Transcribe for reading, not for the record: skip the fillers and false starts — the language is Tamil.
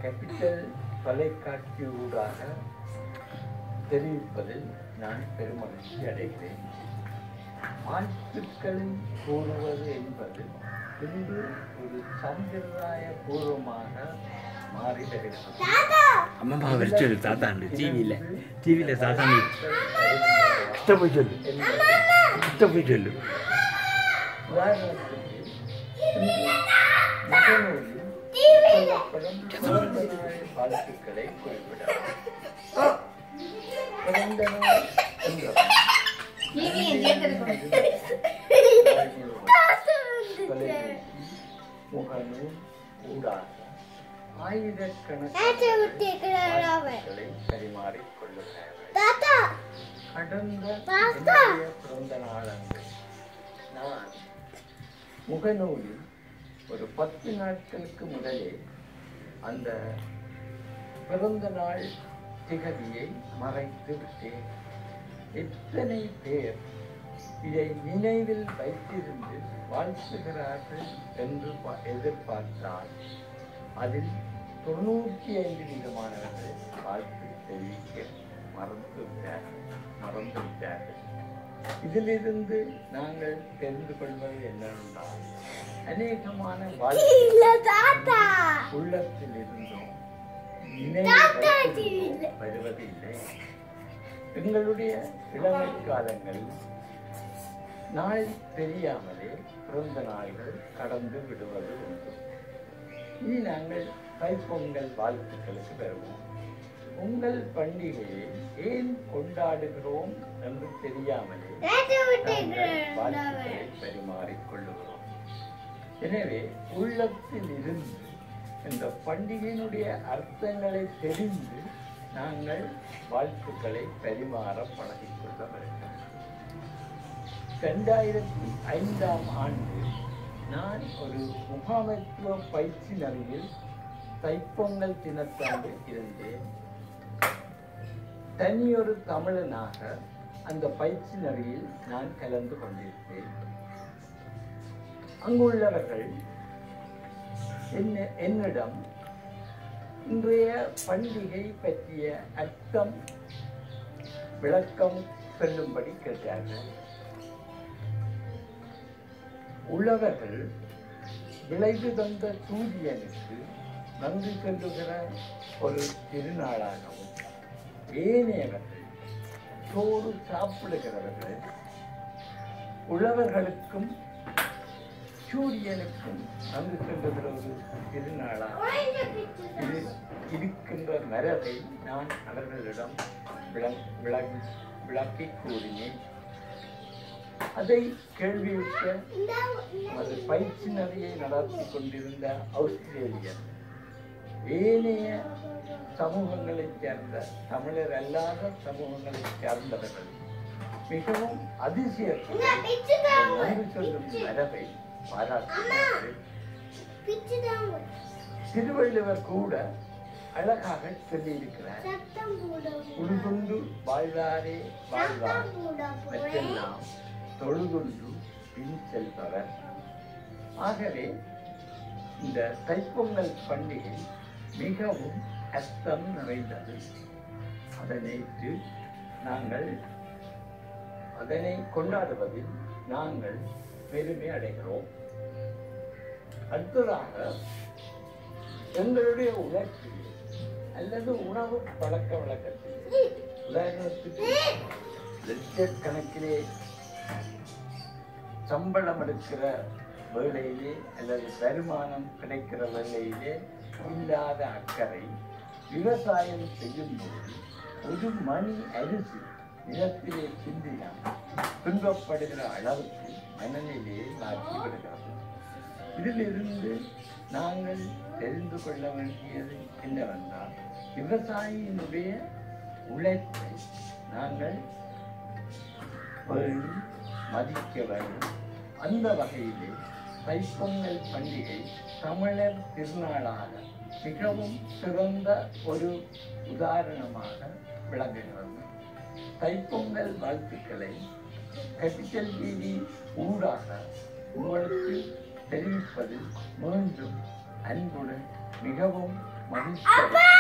கேபிட்டல் தொலைக்காட்சியூடாக தெரிவிப்பதில் நான் பெருமகிழ்ச்சி அடைகிறேன். வாழ்த்துக்களை கூறுவது என்பது இன்று ஒரு சம்பிரதாய பூர்வமாக மாறி வருகிறது. அம்மா விரிச்சல் தாத்தாண்டு டிவியில தாத்தாண்டு கிட்ட போய் சொல்லு, கிட்ட போய் சொல்லு. உதாரணத்துக்கு முகநூலில் சொல்லப்படும் பிறந்த நாள் வாழ்த்துக்களை குறிப்பிடலாம். பிறந்த நாள் என்றால் முகநூல் ஊடாக ஆயிரக்கணக்கான பரிமாறிக்கொள்ளுகிறார்கள். கடந்த பிறந்த நாளன்று நான் முகநூலில் ஒரு 10 நாட்களுக்கு முதலே அந்த பிறந்த நாள் திகதியை மறைத்து விட்டேன். எத்தனை பேர் இதை நினைவில் வைத்திருந்து வாழ்த்துகிறார்கள் என்று எதிர்பார்த்தால் அதில் 95% வாழ்த்து தெரிவிக்க மறந்துவிட்டார்கள். இதிலிருந்து நாங்கள் தெரிந்து கொள்வது என்னவென்றால் அநேகமான உள்ளத்தில் இருந்தோம் வருவதில்லை. எங்களுடைய இளமை காலங்களில் நாள் தெரியாமலே பிறந்த நாள்கள் கடந்து விடுவது உண்டு. இனி நாங்கள் தைப்பொங்கல் வாழ்த்துக்களுக்கு வருவோம். உங்கள் பண்டிகையை ஏன் கொண்டாடுகிறோம் என்று தெரியாமலே வாழ்த்துக்களை பரிமாறிக்கொள்ளுகிறோம். எனவே உள்ளத்தில் இருந்து இந்த பண்டிகையினுடைய அர்த்தங்களை தெரிந்து நாங்கள் வாழ்த்துக்களை பரிமாற பழகிக்கொள்ள வேண்டும். 2005ஆம் ஆண்டு நான் ஒரு முகாமைத்துவ பயிற்சி நிலையில் தைப்பொங்கல் தினத்தன்று இருந்தேன். தனியொரு தமிழனாக அந்த பயிற்சி நிலையில் நான் கலந்து கொண்டிருந்தேன். அங்குள்ளவர்கள் என்னிடம் இன்றைய பண்டிகை பற்றிய அர்த்தம் விளக்கம் சொல்லும்படி கேட்டார்கள். உள்ளவர்கள் விளைவு தந்த சூரியனுக்கு நன்றி சொல்லுகிற ஒரு திருநாளாகவும், ஏனையவர்கள் சோறு சாப்பிடுகிறவர்கள் உழவர்களுக்கும் சூரியனுக்கும் நன்றி சொல்லுகிற ஒரு திருநாளாக இது இருக்கின்ற மரபை நான் அவர்களிடம் விளக்கி கூறினேன். அதை கேள்வியுற்ற அது பயிற்சி நிறையை நடத்தி கொண்டிருந்த ஆஸ்திரேலியர் ஏனைய சமூகங்களைச் சேர்ந்த தமிழர் அல்லாத சமூகங்களைச் சேர்ந்தவர்கள் மிகவும் அதிசயத்துடன் நன்றி சொல்லும் மரபை பாராட்டினார்கள். திருவள்ளுவர் கூட அழகாக சொல்லியிருக்கிறார், உடுகுண்டு வாழ்வாரே வாழ்வார் மற்றெல்லாம் தொழுகுண்டு பின் செல்பவர். ஆகவே இந்த தைப்பொங்கல் பண்டிகை மிகவும் அர்த்தம் நிறைந்தது. அதனைத்து நாங்கள் அதனை கொண்டாடுவதில் நாங்கள் பெருமை அடைகிறோம். அடுத்ததாக எங்களுடைய உழைப்பில் அல்லது உணவு பழக்க வழக்கத்தில் உதாரணத்துக்கு லட்சக்கணக்கிலே சம்பளம் எடுக்கிற வேளையிலே அல்லது வருமானம் கிடைக்கிற வேளையிலே இல்லாத அக்கறை விவசாயம் செய்யும்போது ஒரு மணி அரிசி நிலத்திலே சிந்தினால் துன்பப்படுகிற அளவுக்கு மனநிலையை மாற்றி விடுகிறது. இதிலிருந்து நாங்கள் தெரிந்து கொள்ள வேண்டியது என்னவென்றால் விவசாயியினுடைய உழைப்பை நாங்கள் மதிக்க வேண்டும். அந்த வகையிலே தைப்பொங்கல் பண்டிகை தமிழர் திருநாளாக மிகவும் சிறந்த ஒரு உதாரணமாக விளங்குகிறது. தைப்பொங்கல் வாழ்த்துக்களை கேபிட்டல் டிவி ஊடாக உங்களுக்கு தெரிவிப்பதில் மீண்டும் அன்புடன் மிகவும் மகிழ்ச்சி